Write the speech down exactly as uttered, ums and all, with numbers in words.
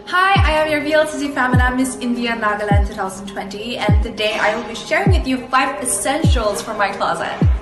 Hi, I am your V L C C Femina Miss India Nagaland twenty twenty, and today I will be sharing with you five essentials for my closet.